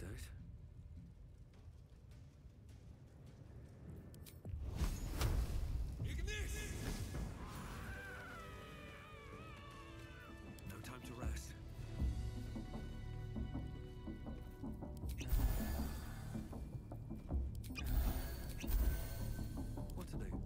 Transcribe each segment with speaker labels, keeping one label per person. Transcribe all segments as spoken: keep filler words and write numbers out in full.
Speaker 1: stressed out. No time to rest. What to do?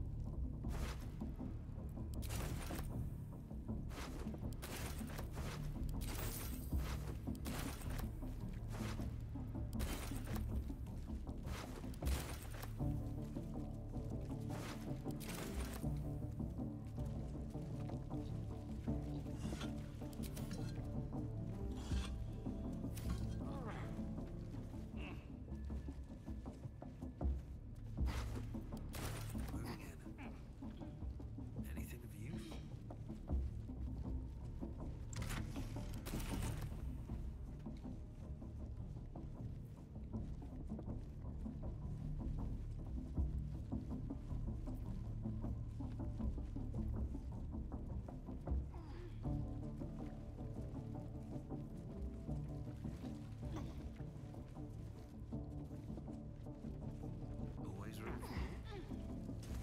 Speaker 1: Moving in. Anything of use? Always room for more.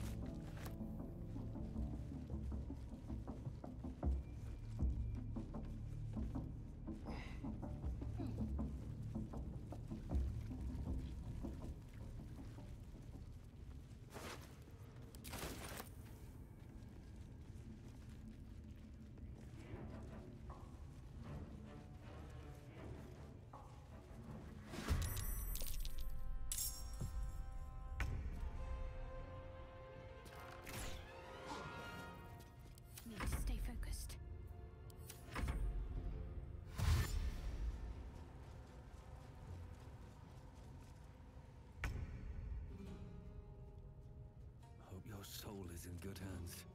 Speaker 2: Need to stay focused.
Speaker 1: Hope your soul is in good hands.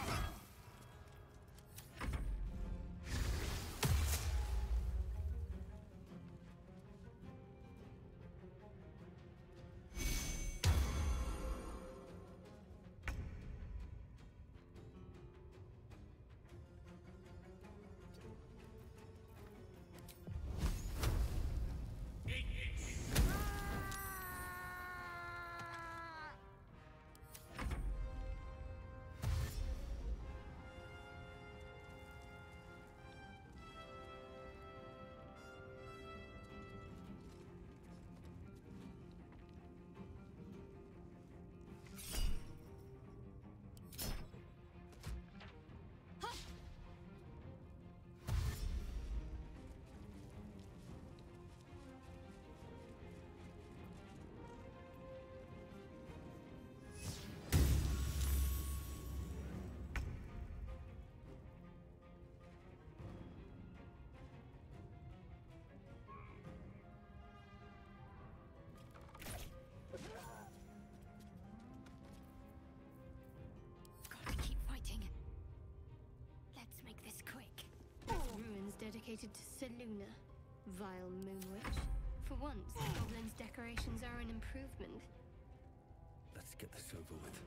Speaker 2: Gotta keep fighting. Let's make this quick.
Speaker 3: Ruins dedicated to Seluna. Vile Moonwitch. For once, the goblin's decorations are an improvement.
Speaker 1: Let's get this over with.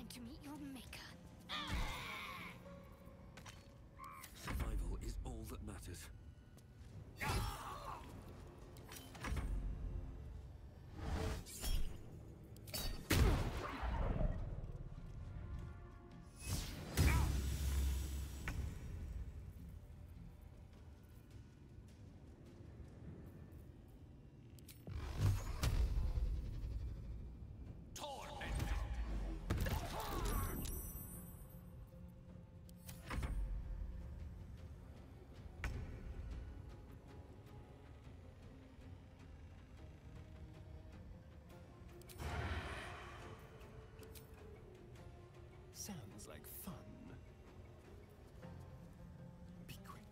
Speaker 2: to meet your maker.
Speaker 1: Survival is all that matters.
Speaker 4: Sounds like fun. Be quick.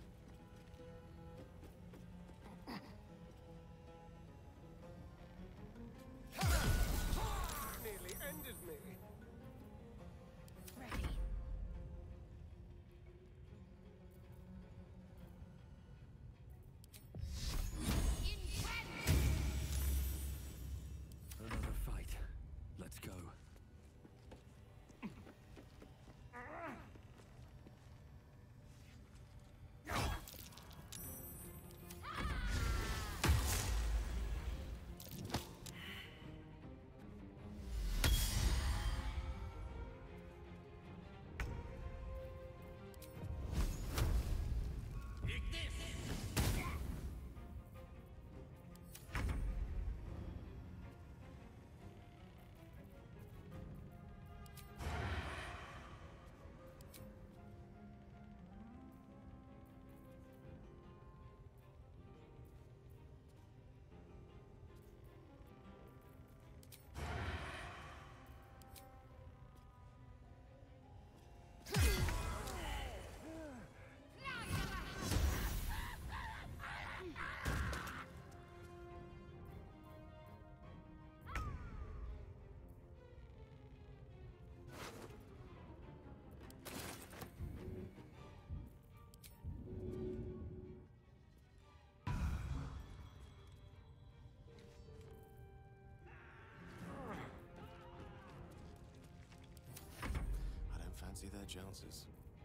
Speaker 4: Nearly ended me.
Speaker 2: Ready.
Speaker 1: Another fight. Let's go.
Speaker 4: I don't fancy their chances.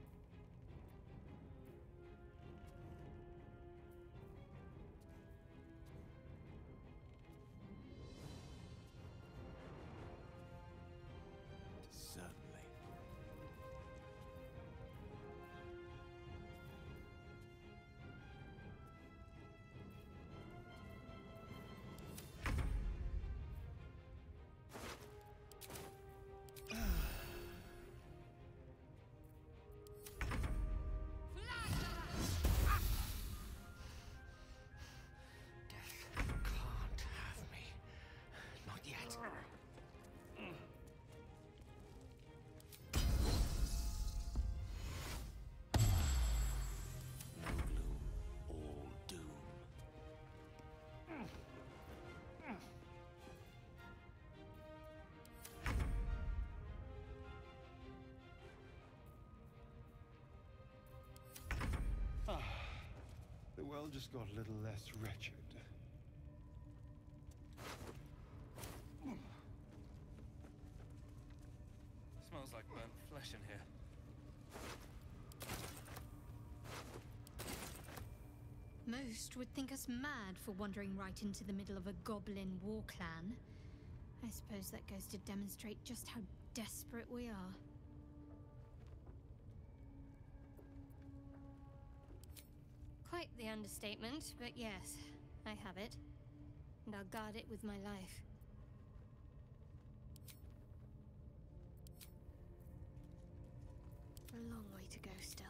Speaker 4: Certainly. Can't have me. Not yet. No gloom, all doom. Ah, the world just got a little less wretched.
Speaker 5: Smells like burnt flesh in here.
Speaker 3: Most would think us mad for wandering right into the middle of a goblin war clan. I suppose that goes to demonstrate just how desperate we are. Quite the understatement, but yes, I have it. And I'll guard it with my life. A long way to go still.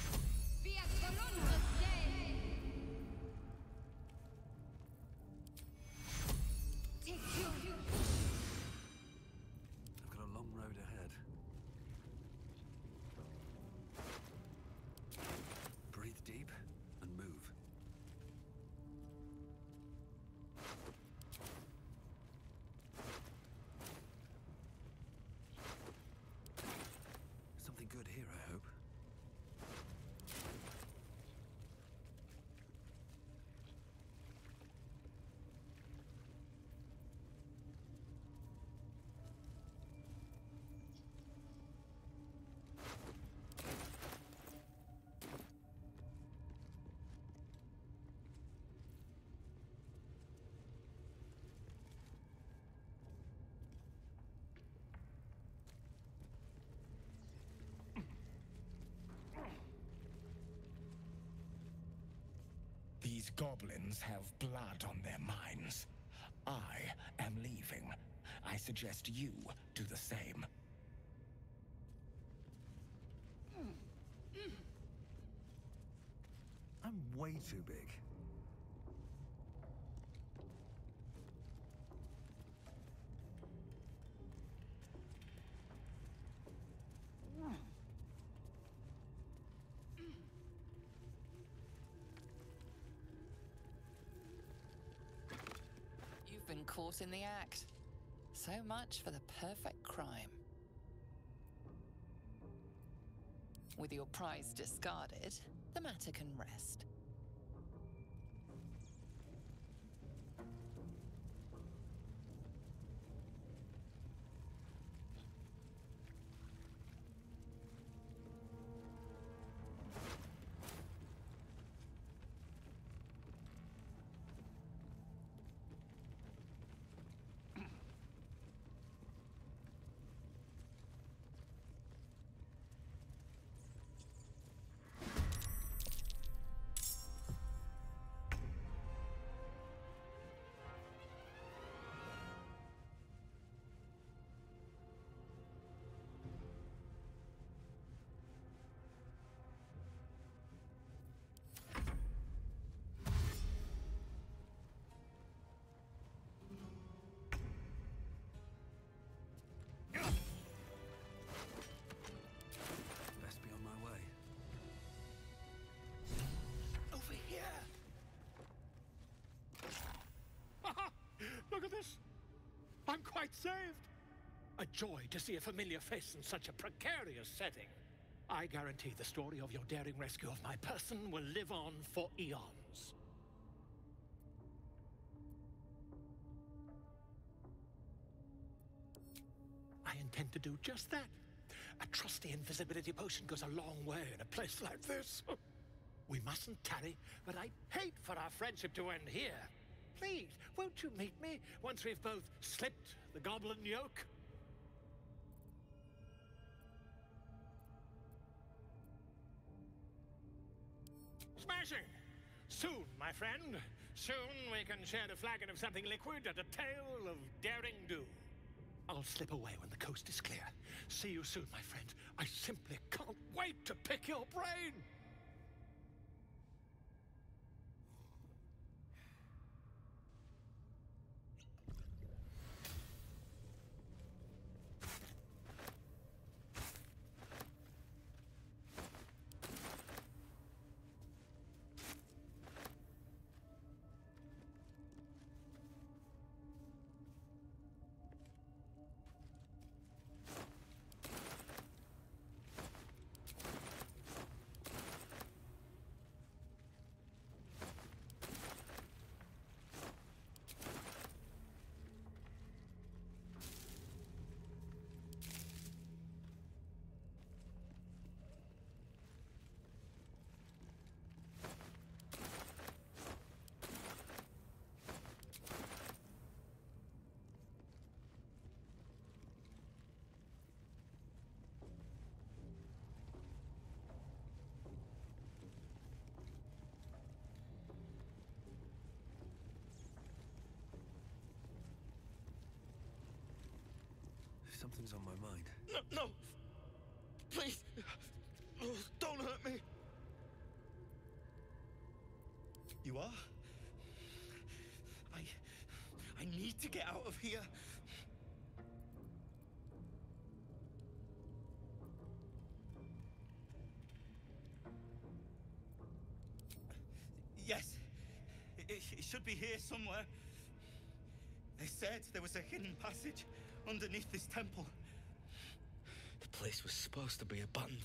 Speaker 1: I've got a long road ahead. Breathe deep and move. Something good here, I hope.
Speaker 6: These goblins have blood on their minds. I am leaving. I suggest you do the same.
Speaker 7: I'm way too big.
Speaker 8: You've been caught in the act. So much for the perfect crime. With your prize discarded, the matter can rest.
Speaker 9: Look at this! I'm quite saved! A joy to see a familiar face in such a precarious setting. I guarantee the story of your daring rescue of my person will live on for eons. I intend to do just that. A trusty invisibility potion goes a long way in a place like this. We mustn't tarry, but I'd hate for our friendship to end here. Please, won't you meet me once we've both slipped the goblin yoke? Smashing! Soon, my friend. Soon we can share a flagon of something liquid and a tale of daring do. I'll slip away when the coast is clear. See you soon, my friend. I simply can't wait to pick your brain!
Speaker 1: Something's on my mind.
Speaker 10: No, no! Please! Oh, don't hurt me! You are? I... I need to get out of here. Yes. It, it, it should be here somewhere. They said there was a hidden passage underneath this temple. The place was supposed to be abandoned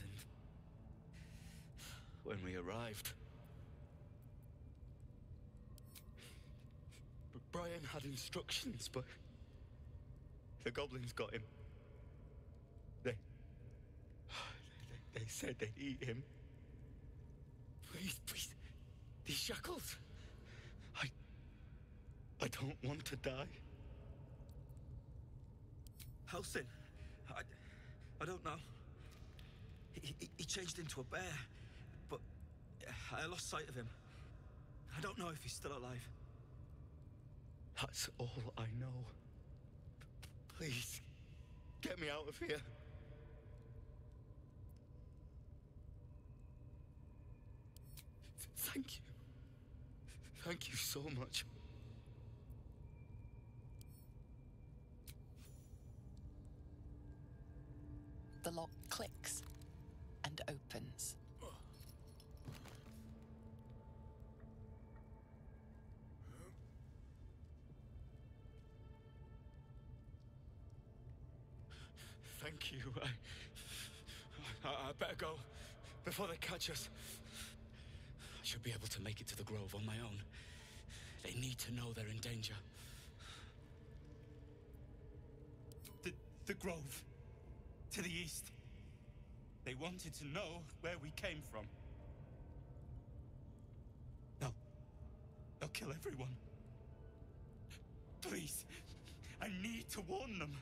Speaker 10: when we arrived. But Brian had instructions, but the goblins got him. They... They, they said they'd eat him. Please, please, these shackles. I... I don't want to die. Halsin, I, I don't know. He, he, he changed into a bear, but I lost sight of him. I don't know if he's still alive. That's all I know. Please, get me out of here. Thank you. Thank you so much.
Speaker 8: The lock clicks and opens.
Speaker 10: Thank you. I, I... I better go before they catch us. I should be able to make it to the Grove on my own. They need to know they're in danger. The... the Grove. To the east. They wanted to know where we came from. They'll... they'll kill everyone. Please. I need to warn them.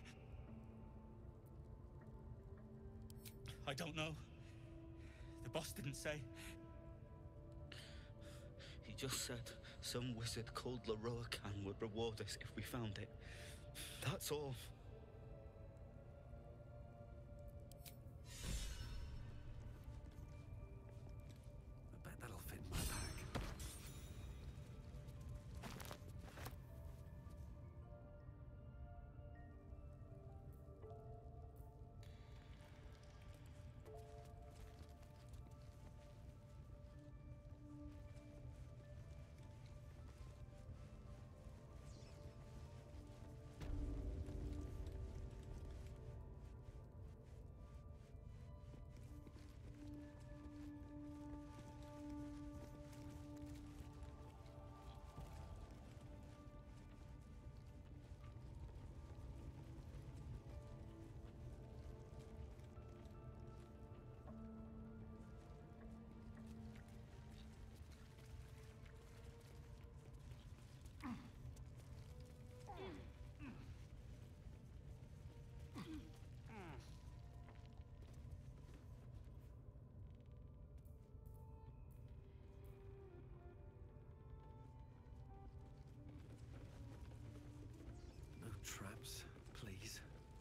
Speaker 10: I don't know. The boss didn't say. He just said some wizard called Lorroakan would reward us if we found it. That's all.
Speaker 1: I bet that'll fit in my pack. No traps, please.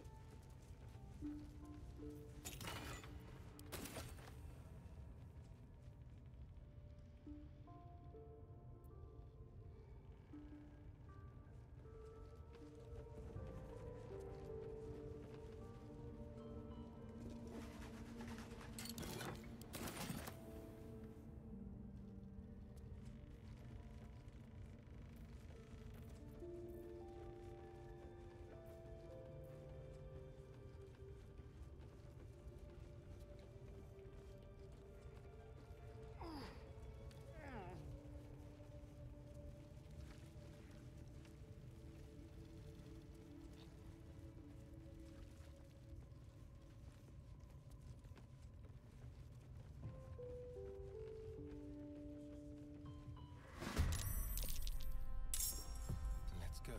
Speaker 4: Let's go.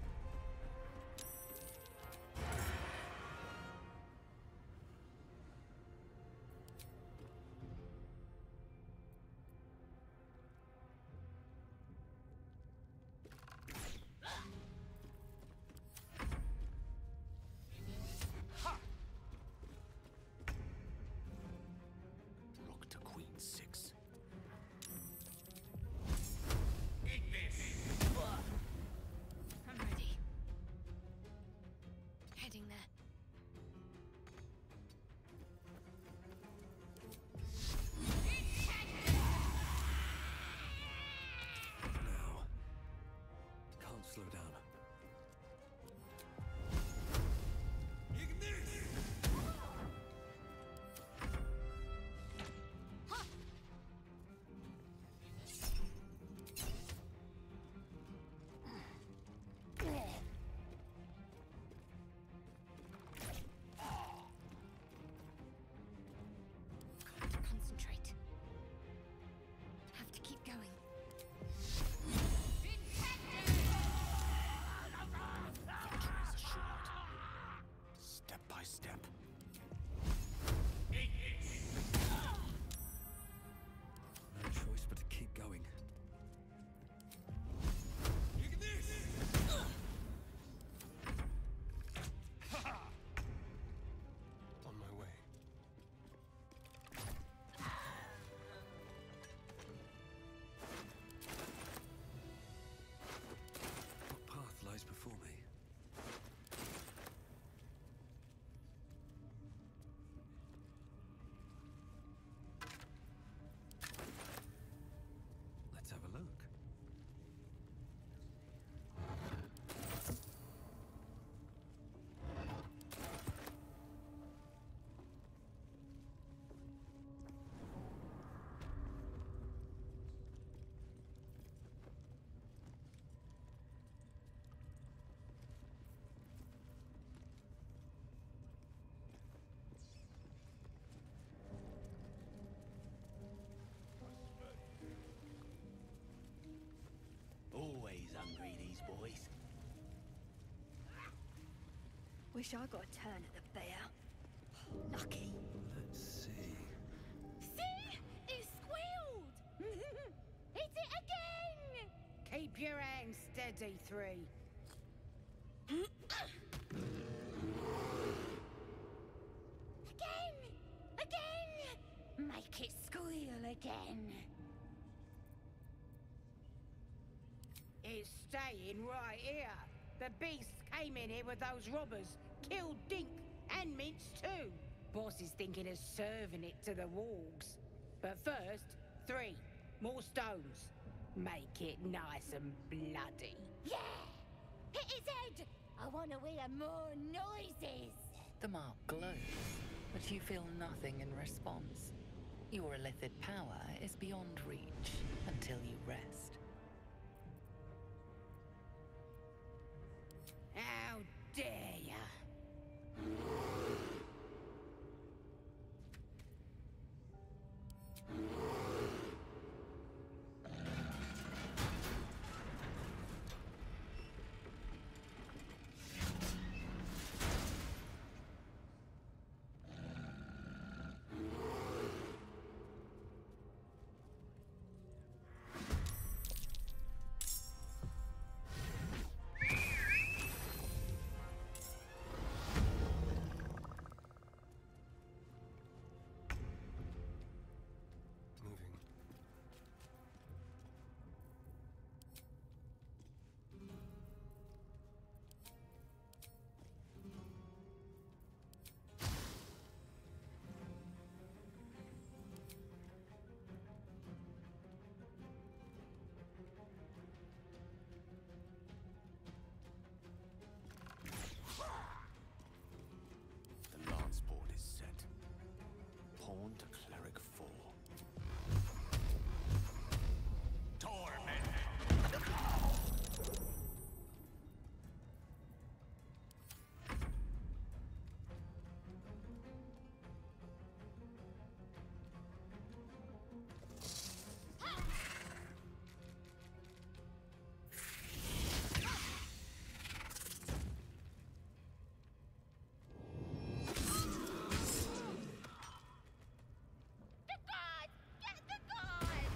Speaker 6: Rook to queen six.
Speaker 2: I'm ready. Heading there.
Speaker 1: Now. Can't slow down.
Speaker 2: Got to concentrate. Have to keep going.
Speaker 6: Victory is assured. Step by step.
Speaker 1: No choice but to keep going.
Speaker 2: Wish I got a turn at the bear. Lucky.
Speaker 1: Let's see.
Speaker 2: See? It squealed! Hit it again!
Speaker 7: Keep your hands steady, Three.
Speaker 2: Again! Again! Make it squeal again.
Speaker 7: It's staying right here. The beast came in here with those robbers, killed Dink and Mince too. Boss is thinking of serving it to the wargs. But first, Three, more stones. Make it nice and bloody.
Speaker 2: Yeah! Hit his head! I want to hear more noises!
Speaker 8: The mark glows, but you feel nothing in response. Your illithid power is beyond reach until you rest.
Speaker 7: How dare ya?
Speaker 4: Moving.
Speaker 6: The lance board is set. Pawn to cleric four. Torment!
Speaker 2: The gods! Get the gods!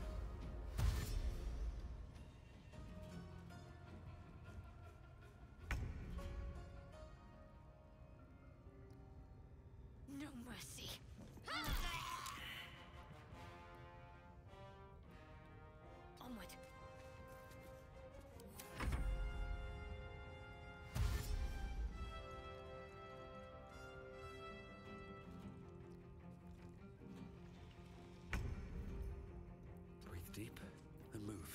Speaker 2: No mercy. Onward.
Speaker 1: Breathe deep and move.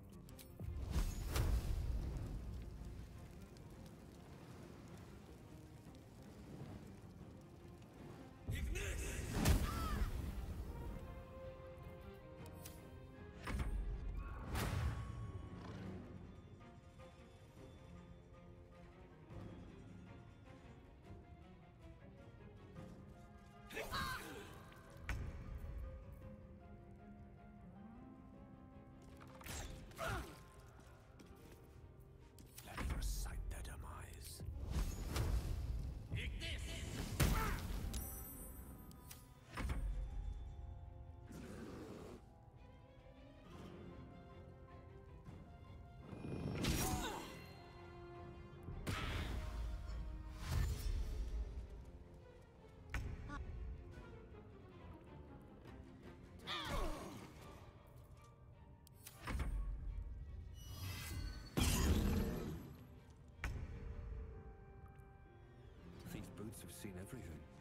Speaker 6: Let me recite their demise.
Speaker 1: These boots have seen everything.